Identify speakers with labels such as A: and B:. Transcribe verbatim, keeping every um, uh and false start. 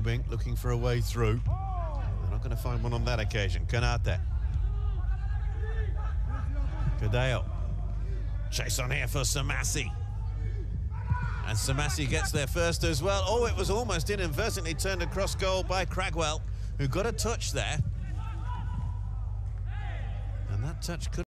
A: probing, looking for a way through. They're not going to find one on that occasion. Canate. Cadeo. Chase on here for Samasi. And Samasi gets there first as well. Oh, it was almost inadvertently turned across goal by Cragwell, who got a touch there. And that touch could